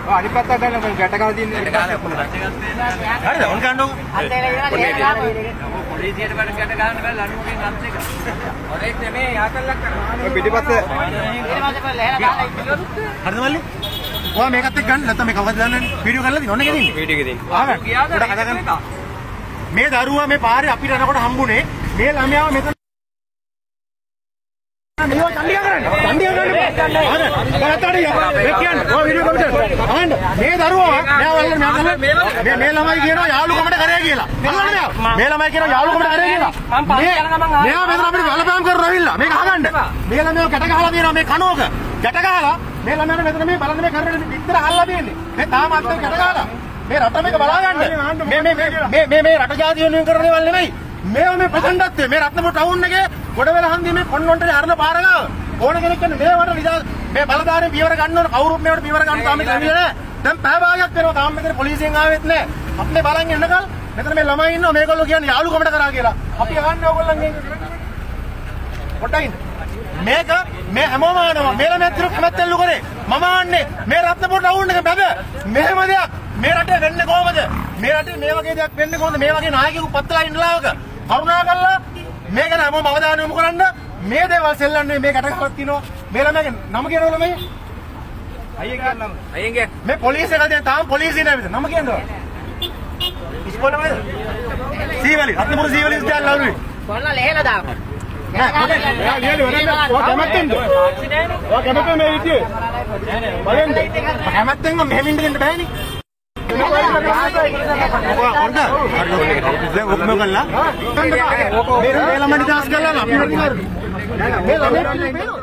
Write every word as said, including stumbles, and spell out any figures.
ඔය අනිත් පැත්තට දැන් මම ගැට ගහලා තියෙන ගැට ගහලා පුළුවන්. හරිද? ඔන්න ගන්නකො. පොලිසියට වැඩ ගැට ගන්න බෑ ලණුවකින් රත් එක. ඔරේත් නෙමේ යාකල්ලක් කරනවා. ඔය පිටිපස්ස ඊට පස්සේ පොල් ලැහැලා දාලා ඉතිලු. හරිද මල්ලි? ඔයා මේකත් එක්ක ගන්න නැත්නම් මේ කවුද දන්නන්නේ? වීඩියෝ කරලා තියෙන ඔන්න එකේ තියෙන්නේ. වීඩියෝ එකේ තියෙන්නේ. ආගන්න. උඩ කතා කරන්න. මේ දරුවා මේ පාරේ අපිට යනකොට හම්බුනේ මේ ළමයාව මෙතන මේවා චණ්ඩිය කරන්නේ. චණ්ඩිය කරන්නේ. ආගන්න. බලතඩිය. මේ කියන්නේ ඔය වීඩියෝ කමිටර්. ආගන්න. මේ දරුවා මෙයා වල්ල මෙයා මේ මේ ළමයි කියනවා යාළුකමට කරේ කියලා. අහන්න මෙයා. මේ ළමයි කියනවා යාළුකමට කරේ කියලා. මම පාස් කරන ගමන් ආවා. මෙයා මෙතන අපිට බලපෑම් කරනවා ඇවිල්ලා. මේක අහගන්න. මේ ළමයාව ගැට ගහලා තියෙනවා මේ කනෝක. ගැට ගහලා මේ ළමයාට මෙතන මේ බලන්න මේ කරන්නේ විතර අහලා තියෙන්නේ. මේ තාම අත්ත ගැට ගහලා. මේ රට මේක බලා ගන්න. මේ මේ මේ මේ මේ රට ජාතිය වෙනුවෙන් කරන දේවල් නෙමෙයි. මේවා මේ ප්‍රචණ්ඩත්වය මේ රත්නපුර ටවුන් එකේ ගොඩවෙල හන්දියේ මේ කොන්වන්ටේ හරන පාර ගාව. ඕන කෙනෙක් කියන්නේ මේවට නිදා මේ බලධාරීන් පියවර ගන්න ඕන කවුරුත් මේවට පියවර ගන්න තාම ඉන්නේ නැහැ. දැන් පැය භාගයක් වෙනවා තාම මෙතන පොලිසියෙන් ආවෙත් නැහැ. අපි බලන් ඉන්නකල් මෙතන මේ ළමයි ඉන්නවා මේගොල්ලෝ කියන්නේ යාළුකමට කරා කියලා. අපි අහන්නේ ඕගොල්ලන්ගෙන්. පොඩ්ඩයි මේක මේ හැමෝම ආනවා මේ ළමයි අතර කැමැත්තෙල්ලු කරේ. මම ආන්නේ මේ රත්නපුර ටවුන් එක බබ. මෙහෙම දෙයක් මේ රටේ වෙන්නේ කොහමද? මේ රටේ මේ වගේ දෙයක් වෙන්නේ කොහොමද? මේ වගේ නායකයෙකු පත්ලා ඉන්නලාවක කරුණාකරලා මේක නම අවධානය යොමු කරන්න. මේ දේවල් සෙල්ලන්නේ මේ ගැටකපත් තිනවා. මේ ළමයාගේ නම කියනවල මේ අයියෙන් කියන්න නම. අයියෙන් කිය. මේ පොලිසිය කල්දේ තාම පොලිසිය නෑ මෙතන. නම කියනවා. ඉස්කෝලේ වල සීවලි රත්නපුර සීවලි ඉස්කෝලේ ලවුරුයි. කොල්ලා ලෙහෙලා දාපන්. නෑ මොකද? එයා ලියලි වරන්නේ. ඔයා කැමැත්තෙන්ද? ඔයා කැමැත්තෙන් මේ විදියේ. බලන්න. කැමැත්තෙන් මෙහෙම ඉන්න දෙන්න බෑනේ. ඔන්න දැන් ඔක්කොම කළා මේ ළමයි දාස් කළා අපි මේ ළමයි